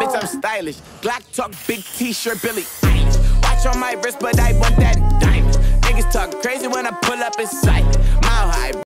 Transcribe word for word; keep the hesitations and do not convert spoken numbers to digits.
bitch, I'm stylish. Glock talk, big t-shirt, Billy Eilish. Watch on my wrist, but I want that diamond. Niggas talk crazy when I pull up in sight. Mile high.